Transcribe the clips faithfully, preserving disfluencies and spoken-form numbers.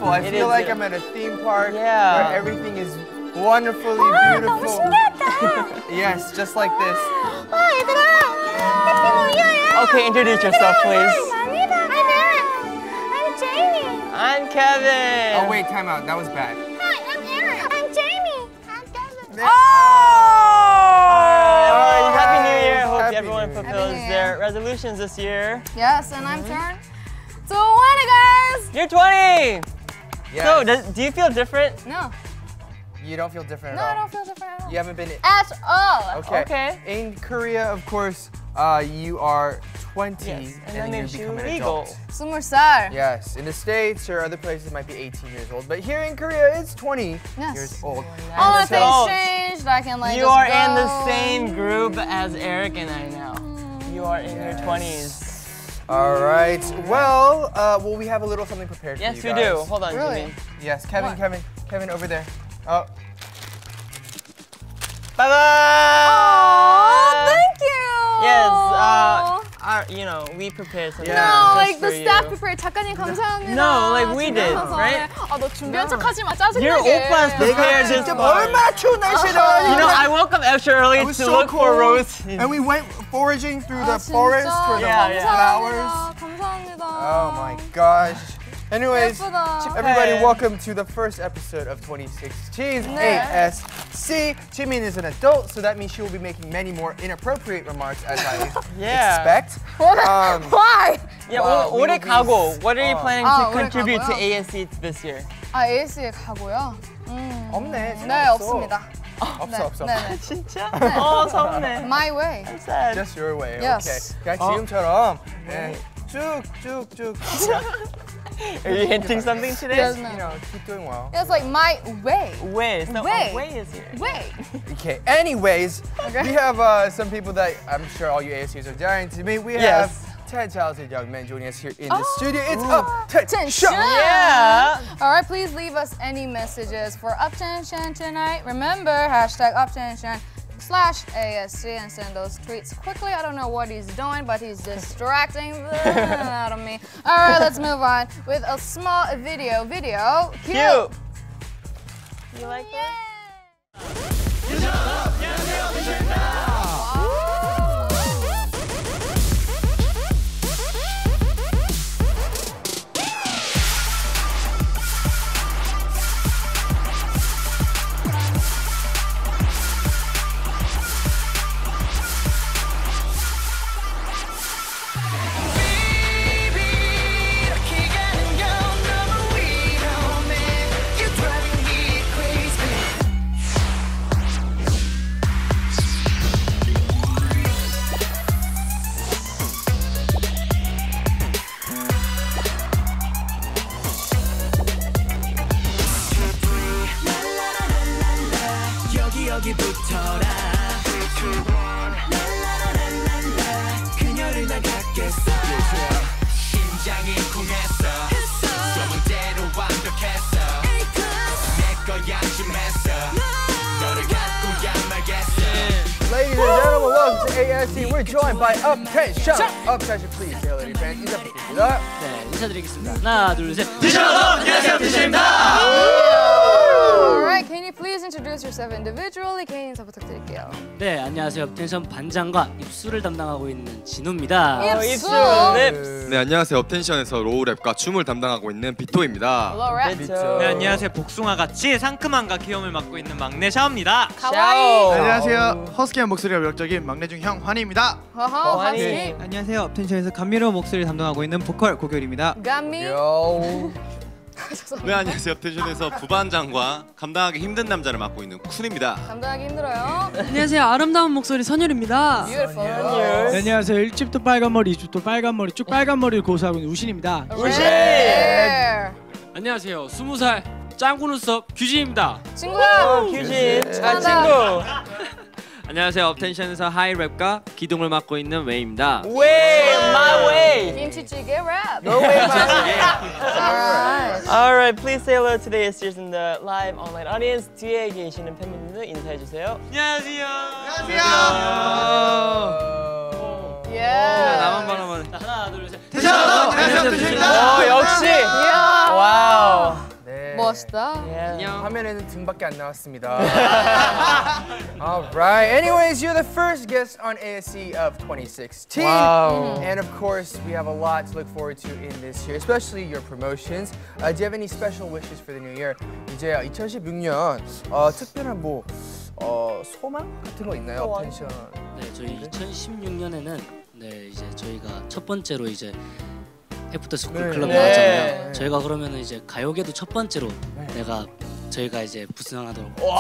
beautiful. I It feel is like it. I'm at a theme park Yeah. where everything is wonderfully 와, beautiful. 너무 신기하다. Yes, just like this. 와, 얘들아. 해피 뉴 이어야. Okay, introduce yourself, please. I'm Eric. I'm Jamie. I'm Kevin. Oh wait, time out. That was bad. Hi, I'm Eric. I'm Jamie. I'm Kevin. Oh! Alright, Happy New Year. Hope Happy everyone New Year. fulfills Happy New their Year. resolutions this year. Yes, and I'm turned twenty, guys. You're twenty! Yes. So, does, do you feel different? No. You don't feel different No, at I all? don't feel different at all. You haven't been... At all. Okay. Okay. In Korea, of course, uh, you are twenty Yes, and that then you makes you become an legal. adult. 스물 살. Yes, in the States or other places it might be eighteen years old, but here in Korea it's twenty Yes. years old. All the so- things changed. I can like You just are go. in the same group as Eric and I now. You are in your twenties. All right. Well, uh, well, we have a little something prepared Yes, for we you guys. do. Hold on, Really? Jimmy. Yes, Kevin, What? Kevin, Kevin, over there. Oh, Bye bye. Oh, thank you. Yes, uh, our, you know, we prepared something. Yeah. No, just like the for staff you. prepared. 작가님 감사합니다. No, like we did, 준비해서. right? 아, 너 준비한 No. 척하지 마. Your 짜증나게. oppas prepared this 진짜 part. 얼마나 추운 날씨다. You know, I woke up extra early It to was so look for cold, roses. and we went foraging through 아, the forest for the Yeah, yeah. flowers. 감사합니다. Oh my gosh. Anyways, 예쁘다. everybody, Okay. welcome to the first episode of twenty sixteen 네. A S C. Jimin is an adult, so that means she will be making many more inappropriate remarks, as I Yeah. expect. What? Um, Why? Yeah, Wow, 올- 올해 we will be- 가고. What are you 어. planning 아, to 올해 contribute to 가고요? A S C this year? 아, 에이에스에 가고요. 음. 없네. 네, 없어. 없습니다. 없어, 없어. 네, 네. 진짜? 어, 서운해. My way. I'm sad. Just your way. Yes. Okay. 그냥 어. 지금처럼 네, 쭉쭉쭉. Are you hinting something today? Yes, You no. know, keep doing well. It's like my way. Way. It's not Way. way is here. Way. Okay. Anyways, Okay. we have uh, some people that I'm sure all you A S Cs are dying to meet. We Yes. have ten talented young men joining us here in the studio. It's Ooh. up Tension. tension. Yeah. All right, please leave us any messages for Up10TION tonight. Remember, hashtag Up10TION slash A S C and send those tweets quickly. I don't know what he's doing, but he's distracting the hell out of me. All right, let's move on with a small video. Video. Cue. Cute. You like that? 여기부터라 그녀를 나 갖겠어 심장이 쿵했어 소문대로 완벽했어 내 거야 심했어 너를 갖고 양말겠어 Ladies and gentlemen, welcome to A S C. We're joined by Up10TION. Up10TION, please. Say hello to your fans. 인사 부탁드립니다. 네, 인사드리겠습니다. 하나, 둘, 셋. 티션 안녕하세요 티션입니다 All right, can you please introduce yourself individually? 개인 인사 부탁드릴게요. 네, 안녕하세요. 업텐션 반장과 입술을 담당하고 있는 진우입니다. 어, 입술. 입술, lips. 네, 안녕하세요. 업텐션에서 로우랩과 춤을 담당하고 있는 비토입니다. Hello, rap. 그쵸. 네, 안녕하세요. 복숭아같이 상큼함과 귀여움을 맡고 있는 막내 샤오입니다. 가와이. 안녕하세요. 허스키한 목소리가 매력적인 막내 중 형 환희입니다. 허허, 환희. 환희. 안녕하세요. 업텐션에서 감미로운 목소리를 담당하고 있는 보컬 고결입니다. 감미. Yo. 네, 안녕하세요. 업텐션에서 부반장과 감당하기 힘든 남자를 맡고 있는 쿤입니다. 감당하기 힘들어요. 안녕하세요. 아름다운 목소리 선율입니다. Beautiful. Yes. 안녕하세요. 일 집도 빨간 머리, 이 집도 빨간 머리, 쭉 빨간 머리를 고수하고 있는 우신입니다. 우신. Rare. 안녕하세요. 스무 살 짱구 눈썹 규진입니다. 친구야. 어, 규진. 아, 축하한다. 친구. 안녕하세요. 업텐션에서 하이랩과 기둥을 맡고 있는 웨이입니다. Way, my way. 김치찌개 rap. No way, my way. Alright. All right, please say hello to the A S Cers in the live online audience. 뒤에 계시는 팬분들 인사해 주세요. 안녕하세요. Yeah. 나만 바라만. 하나, 둘, 셋. 티션 안녕하세요 티션입니다. 어, 역시. Yeah. 와우. 멋있다. Yeah. 화면에는 등밖에 안 나왔습니다. All right. Anyways, you're the first guest on A S C of twenty sixteen. Wow. And of course, we have a lot to look forward to in this year, especially your promotions. Uh, do you have any special wishes for the new year? 이제 이천십육 년 어, 특별한 뭐 어, 소망 같은 거 있나요? 업텐션. 네, 저희 이천십육 년에는 네 이제 저희가 첫 번째로 이제 애프터 스쿨 클럽 네. 나왔잖아요. 네. 저희가 그러면은 이제 가요계도 첫 번째로 네. 내가 저희가 이제 부상하도록 이런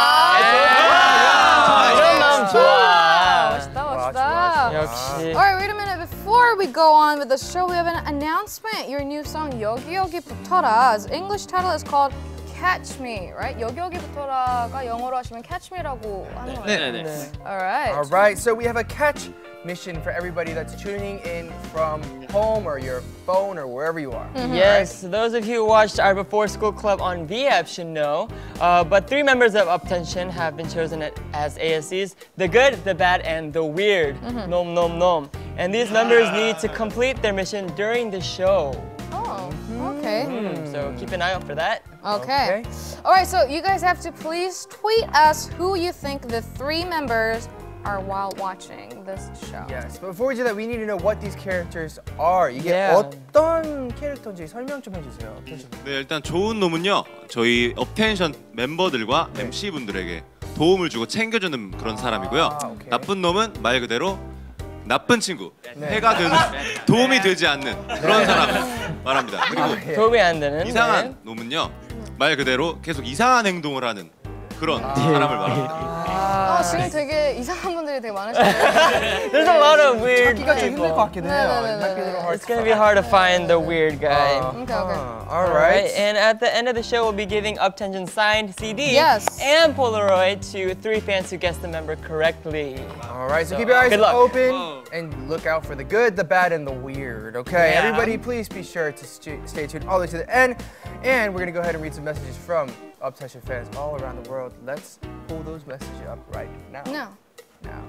야, 마음 좋아. 멋있다, 멋있다. 역시. Alright, wait a minute. Before we go on with the show, we have an announcement. Your new song, 여기 여기부터라's English title is called Catch Me, right? 여기 여기부터라가 영어로 하시면 Catch Me라고 하는 거예요. 네, 네. Alright. All right, so we have a catch mission for everybody that's tuning in from home or your phone or wherever you are. Yes, those of you who watched our Before School Club on V F should know. Uh, but three members of UP10TION have been chosen as A S Cs: the good, the bad, and the weird. Nom nom nom. And these members need to complete their mission during the show. Oh, okay. Mm, so keep an eye out for that. Okay. Alright, so you guys have to please tweet us who you think the three members are while watching this show. Yes, but before we do that, we need to know what these characters are. 이게 Yeah. 어떤 캐릭터인지 설명 좀 해주세요. 네, 일단 좋은 놈은요. 저희 업텐션 멤버들과 엠씨분들에게 도움을 주고 챙겨주는 그런 사람이고요. 아, 오케이. 나쁜 놈은 말 그대로 나쁜 친구, 해가 되는 도움이 되지 않는 그런 사람 말합니다. 그리고 도움이 안 되는. 이상한 놈은요. 말 그대로 계속 이상한 행동을 하는 그런 사람을 말합니다. 아, 지금 되게 이상한 분들이 되게 많으시네요. There's a lot of weird 찾기가 좀 힘들 것 같긴 해요. No, no, no, It might be a little hard It's gonna be hard to find the weird guy. Okay, okay. All right. And at the end of the show, we'll be giving UP10TION signed C D Yes. and Polaroid to three fans who guessed the member correctly. All right, so keep your eyes Good luck. open and look out for the good, the bad, and the weird. Okay, Yeah. everybody, please be sure to st stay tuned all the way to the end. And we're gonna go ahead and read some messages from UP10TION fans all around the world. Let's pull those messages up right now. No. Now.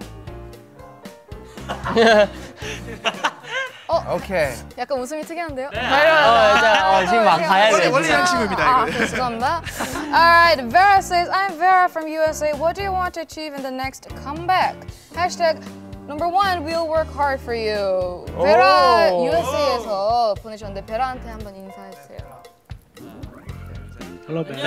어, Okay. 약간 웃음이 특이한데요? 어, 자, 어, 지금 막 가야 원래 돼. 원래 양심입니다 아, 이거. okay, 죄송합니다. Alright, Vera says, I'm Vera from U S A. What do you want to achieve in the next comeback? Hashtag number one, we'll work hard for you. Vera 오. 유에스에이에서 보내주셨는데 베라한테 한번 인사해 주세요. Hello, Ben.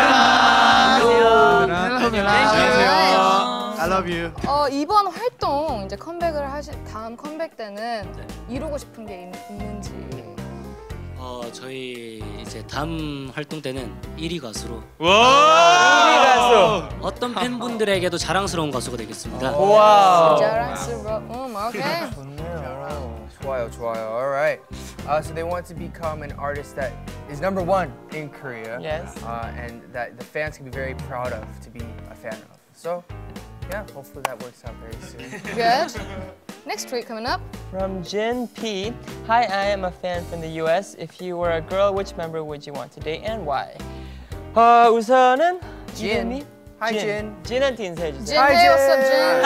안녕하세요. I love you. 어, 이번 활동 이제 컴백을 하시 다음 컴백 때는 이루고 싶은 게 있, 있는지. 어 저희 이제 다음 활동 때는 일 위 가수로 와! 가수. 어떤 팬분들에게도 자랑스러운 가수가 되겠습니다. 와우. 자랑스러운, 음, 오케이. 좋네요. 좋아요, 좋아요. All right. Uh, so they want to become an artist that is number one in Korea. Yes. Uh, and that the fans can be very proud of to be a fan of. So, yeah, hopefully that works out very soon. Good. Next tweet coming up. From Jin P. Hi, I am a fan from the U S. If you were a girl, which member would you want to date and why? 어, 우선은 Jin. 이름이 Hi, Jin. 진한테 인사해 주세요. Jin, hey, what's up, Jin?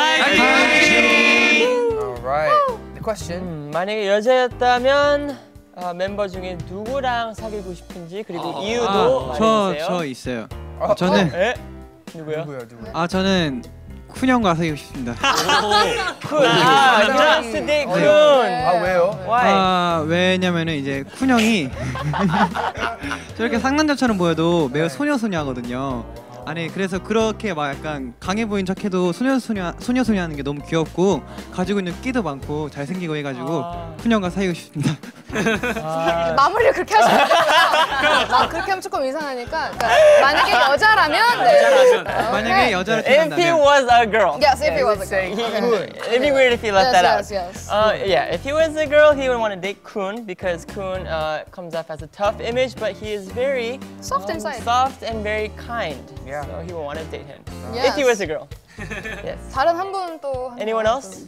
All right. The question. 음, 만약에 여자였다면 어, 멤버 중에 누구랑 사귀고 싶은지 그리고 이유도 저, 말해주세요. 저 있어요. 어, 저는 에? 누구요? 누구야, 누구야? 아 저는 쿤 형과 사귀고 싶습니다. 쿤. 아, just date 쿤. 아, 왜요? Why? 아 왜냐면은 이제 쿤 형이 저렇게 상남자처럼 보여도 매우 소녀소녀하거든요. 아니 그래서 그렇게 막 약간 강해 보인 척해도 소녀소녀 소녀소녀하는 게 너무 귀엽고 가지고 있는 끼도 많고 잘생기고 해가지고 아. 쿤 형과 사귀고 싶습니다. 아. 마무리를 그렇게 하시면 안 돼요. 막 그렇게 하면 조금 이상하니까. 그러니까 만약에 여자라면, 네. 만약에 여자를 If he 태어난다면 was a girl. Yes, if he was a say girl. Kun. It'd be weird if he left Yes, that yes, out. yes. Uh, yeah, if he was a girl, he would want to date Kun because Kun uh, comes off as a tough image, but he is very Soft um, inside. soft and very kind. Yeah. So he will want to date him. Yes. If he was a girl. Yes. 다른 한 분 또. Anyone else?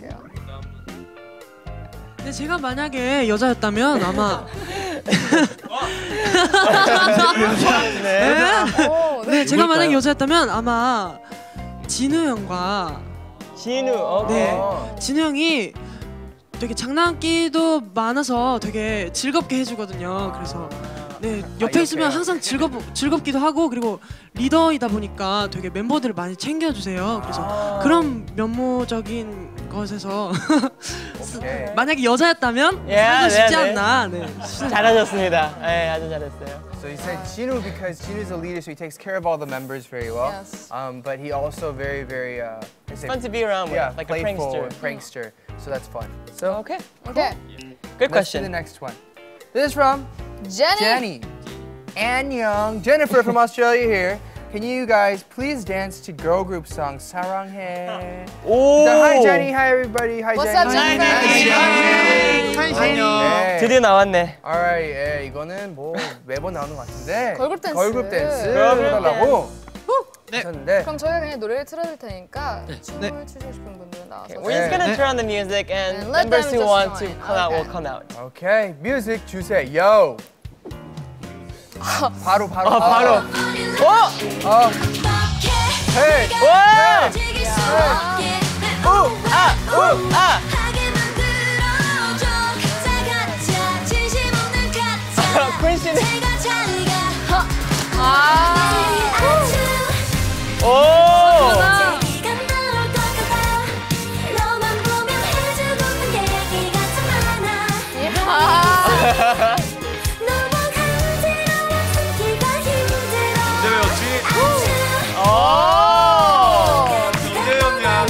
근데 제가 만약에 여자였다면 아마 네. 오, 네. 네, 제가 만약에 여자였다면 아마 진우 형과 진우. 오케이. 네, 진우 형이 되게 장난기도 많아서 되게 즐겁게 해주거든요. 그래서 네, 옆에 있으면 항상 즐겁 즐겁기도 하고 그리고 리더이다 보니까 되게 멤버들을 많이 챙겨주세요. 그래서 아. 그런 면모적인 것에서 오케이. 만약에 여자였다면 예, 하고 네, 싶지 네. 않나. 네. 잘하셨습니다. 네, 아주 잘했어요. So he said Jinu because Jinu's a leader, so he takes care of all the members very well. Yes. Um, but he also very, very uh, I say, Fun to be around with, yeah, like a playful prankster. and prankster. So that's fun. So Okay, Okay. good let's do the question. next one. This is from Jenny. Jenny. Annyeong. Jennifer from Australia here. Can you guys please dance to girl group song 사랑해? 오! Hi Jenny, hi everybody, hi What's Jenny. up, Jennifer? Hi Jenny. 네. 드디어 나왔네. Alright, 예, 이거는 뭐 매번 나오는 것 같은데. 걸그룹 댄스. 걸그룹 댄스 걸그룹 해달라고 네. 하셨는데. 그럼 저희가 그냥 노래를 틀어줄 테니까 네. 춤을 추시고 싶은 분들은 나와서. Okay, we're just gonna 네. turn on the music and, And let members them who just want to join. come out Okay. will come out. 오케이, 뮤직 주세요. 바로 바로. 아, 바로. 어? 어. 헤이. 와! 우! 아! 우! 아! 퀸 씨는 오! 언제 배웠지? 오! 언제 배웠냐?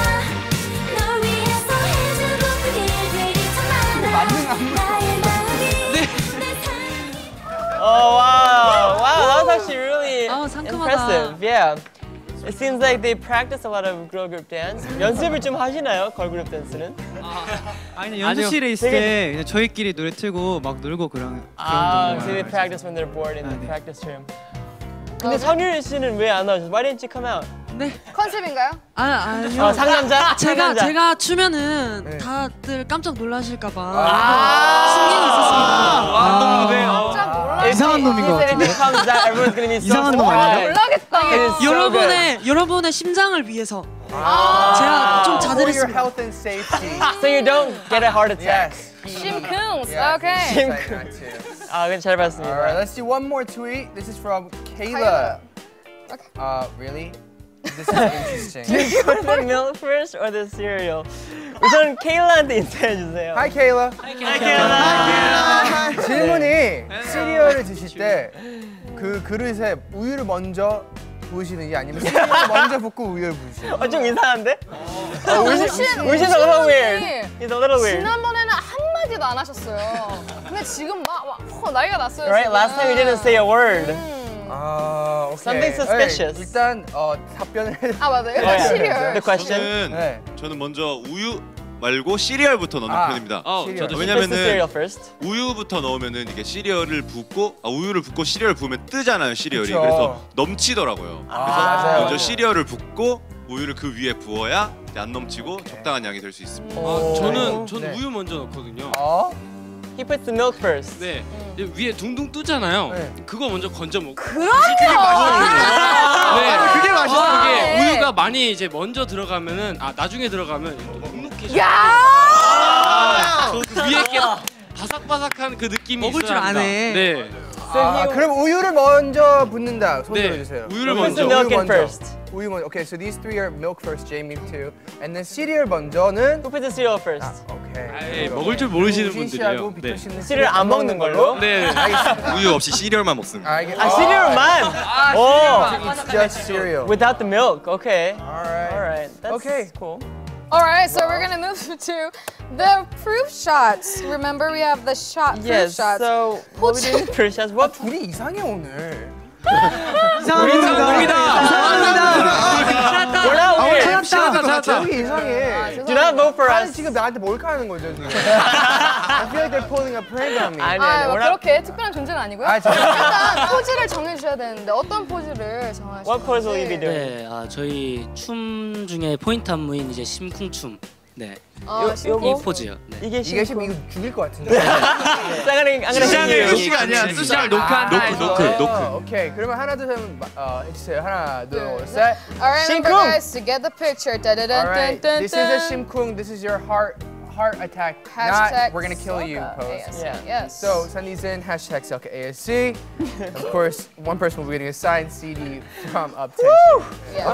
Oh wow! Wow, that was actually really 아, 상큼하다. impressive. Yeah. It seems like they practice a lot of girl group dance. 연습을 좀 하시나요? 걸그룹 댄스는? 아니 연습실에 있을 때 그냥 저희끼리 노래 틀고 막 놀고 그런 아, 그런 so they 정도예요. practice when they're bored in the 아, 네. practice room. 근데 성윤 씨는 왜 안 나오셨어요? Why didn't you come out? 네. 컨셉인가요? 아, 아니요. 어, 상남자? 제가 상남자. 제가 추면은 네. 다들 깜짝 놀라실까 봐 아. 신경이 있었습니다. 완동 무대. 깜짝 놀라. 이상한 놈인 것 He said if 같은데. he comes out, everyone's gonna be so 이상한 놈 surprised. 아니에요? 놀라겠다. It is so 여러분의 여러분의 심장을 위해서 아. 제가 좀 For your 자제했습니다. health and safety. good. So you don't get a heart attack. Yes. 심쿵. Yeah, Okay. he's saying that too. 아, 근데 잘 All right, 봤습니다. let's do one more tweet. This is from Kayla. Uh, really? This is interesting. Do you want the milk first or the cereal? 우선 케일라한테 인사해 주세요. Hi Kayla. Hi, 케일라. 질문이 시리얼을 드실 때 그 그릇에 우유를 먼저 부으시는지 아니면 시리얼을 먼저 붓고 우유를 부으시는지. 어, 좀 이상한데? 우신, Which is a little weird. It's a little weird. 지난번에는 한마디도 안 하셨어요. 근데 지금 막, 막 허, 나이가 났어요. Right? 지금. Last time you didn't say a word. 음. 아, 오케이. Something suspicious. 네, 일단 어, 답변을 해. 아 맞아요. Oh, yeah. 시리얼. The question. 저는 네. 저는 먼저 우유 말고 시리얼부터 넣는 아. 편입니다. 어, 시리얼. 저도 First the 왜냐면은 cereal first. 우유부터 넣으면은 이게 시리얼을 붓고 아, 우유를 붓고 시리얼 부으면 뜨잖아요 시리얼이. 그쵸. 그래서 넘치더라고요. 아, 그래서 맞아요. 먼저 시리얼을 붓고 우유를 그 위에 부어야 안 넘치고 적당한 양이 될 수 있습니다. 아, 저는 전 네. 우유 먼저 넣거든요. 어? He puts the milk first. 네. 위에 둥둥 뜨잖아요. 네. 그거 먼저 건져 먹고. 그럼요. 네. 그게 맛있어. 아, 이게 네. 우유가 많이 이제 먼저 들어가면은 아 나중에 들어가면 눅눅해져. 야. 아, 그 위에 이렇게 바삭바삭한 그 느낌이 먹을 줄 있어야 합니다. 아네. 네. 아, 그럼 우유를 먼저 붓는다. 손 네. 들어주세요. 우유를 Put the 먼저. milk 우유 in 먼저. first. 우유 먼저. Okay, so these three are milk first, Jamie too. And then cereal 먼저는 Who puts the cereal first? 오케이. 아이, 먹을 줄 모르시는 우진 씨하고 분들이에요. 비토 네. 씨는 씨를 안 먹는 걸로? 네. 알겠습니다. 우유 없이 시리얼만 먹습니다. 알겠. 아, cereal만. 오. It's just cereal. Without the milk. Okay. Alright. All right. That's Okay. cool. All right, so we're gonna move to the proof shots. Remember, we have the shot proof Yes. shots. So what we doing for shots? What? 둘이 이상해 오늘. 이상합니다. We're not weird. 찾았다. 여기 이상해. 아, Do not vote for 아니 us. 지금 나한테 몰카하는 거죠 지금. I feel like they're pulling a prank on me. 아니, 아, 아니, 뭐 we're not. 그렇게 특별한 존재는 아니고요. 아, 저- 일단 포즈를 정해주셔야 되는데 어떤 포즈를 정하실지. What pose will you be doing? 네, 아, 저희 춤 중에 포인트 안무인 이제 심쿵춤. 네, 어, 요- 심쿵. 이 포즈요. 네. 이게 이게 지금 이거 죽일 것 같은데. I'm gonna, I'm gonna hit you. 시가 아니야. 수시를 녹화한다. 노크 노크 노크. 어, 오케이. 그러면 하나 둘 셋 어, 해주세요. 하나 둘 셋. All right, remember 심쿵. guys to get the picture. Alright. Da-da-dun-dun-dun-dun. This is a 심쿵. This is your heart heart attack, Hashtag not we're gonna kill you Selka post. A S C. Yeah. Yes. So send these in, hashtag Selka A S C. Of course, one person will be getting a signed C D from UP ten TION. Yeah.